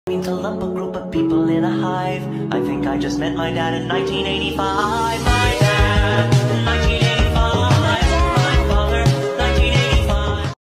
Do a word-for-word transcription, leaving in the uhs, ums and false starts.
mean to lump a group of people in a hive. I think I just met my dad in nineteen eighty-five.